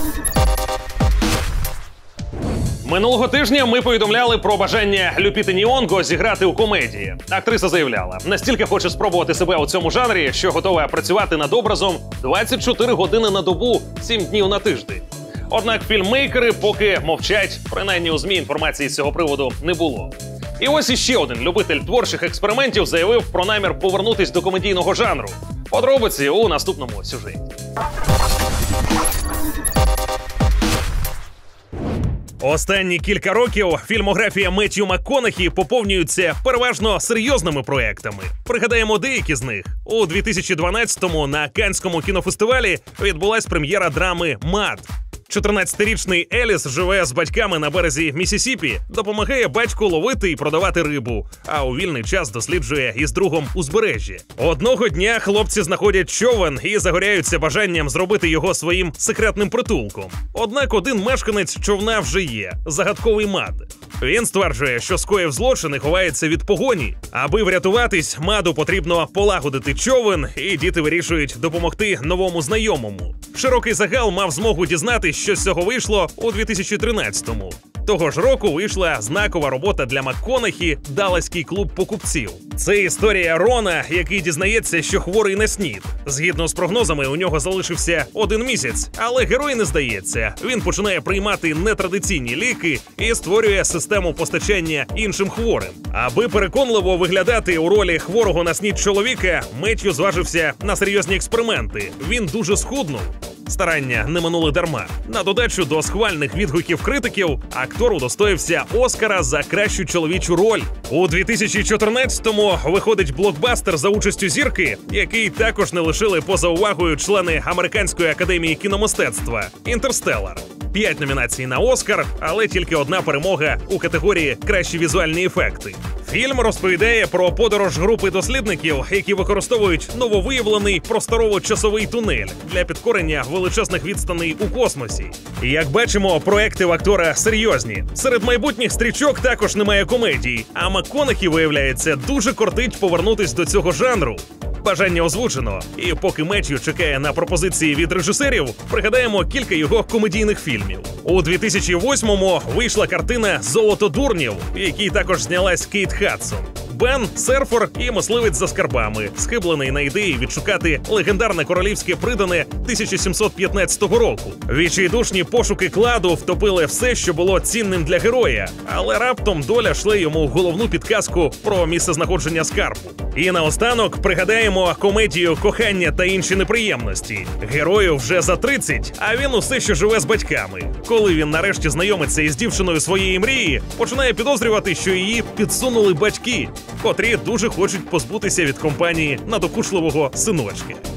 Минулого тижня ми повідомляли про бажання Люпіти Ньонго зіграти у комедії. Актриса заявляла, настільки хоче спробувати себе у цьому жанрі, що готова працювати над образом 24 години на добу, 7 днів на тиждень. Однак фільммейкери поки мовчать, принаймні у ЗМІ інформації з цього приводу не було. І ось іще один любитель творчих експериментів заявив про намір повернутись до комедійного жанру. Подробиці у наступному сюжеті. Останні кілька років фільмографія Меттью МакКонахі поповнюється переважно серйозними проектами. Пригадаємо деякі з них. У 2012-му на Каннському кінофестивалі відбулась прем'єра драми «Мад». 14-річний Еліс живе з батьками на березі Міссісіпі, допомагає батьку ловити і продавати рибу, а у вільний час досліджує із другом узбережжя. Одного дня хлопці знаходять човен і загоряються бажанням зробити його своїм секретним притулком. Однак один мешканець човна вже є – загадковий Мад. Він стверджує, що скоїв злочин і ховається від погоні. Аби врятуватись, Маду потрібно полагодити човен, і діти вирішують допомогти новому знайомому. Широкий загал мав змогу дізнатись, що з цього вийшло у 2013-му. Того ж року вийшла знакова робота для МакКонахі «Далласький клуб покупців». Це історія Рона, який дізнається, що хворий на СНІД. Згідно з прогнозами, у нього залишився 1 місяць, але герой не здається. Він починає приймати нетрадиційні ліки і створює систему постачання іншим хворим. Аби переконливо виглядати у ролі хворого на СНІД чоловіка, Меттью зважився на серйозні експерименти. Він дуже схуднув. Старання не минули дарма. На додачу до схвальних відгуків критиків, актор удостоївся Оскара за кращу чоловічу роль. У 2014-му виходить блокбастер за участю зірки, який також не лишили поза увагою члени Американської академії кіномистецтва «Інтерстеллар». 5 номінацій на Оскар, але тільки 1 перемога у категорії «Кращі візуальні ефекти». Фільм розповідає про подорож групи дослідників, які використовують нововиявлений просторово-часовий тунель для підкорення величезних відстаней у космосі. І як бачимо, проекти в актора серйозні. Серед майбутніх стрічок також немає комедій, а МакКонахі, виявляється, дуже кортить повернутись до цього жанру. Бажання озвучено. І поки Меттью чекає на пропозиції від режисерів, пригадаємо кілька його комедійних фільмів. У 2008-му вийшла картина «Золото дурнів», в якій також знялась Кейт Хадсон. Бен – серфер і мисливець за скарбами, схиблений на ідеї відшукати легендарне королівське придане 1715 року. Відчайдушні пошуки кладу втопили все, що було цінним для героя, але раптом доля шле йому головну підказку про місцезнаходження скарбу. І наостанок пригадаємо комедію «Кохання та інші неприємності». Герою вже за 30, а він усе ще живе з батьками. Коли він нарешті знайомиться із дівчиною своєї мрії, починає підозрювати, що її підсунули батьки, котрі дуже хочуть позбутися від компанії надокучливого синочка.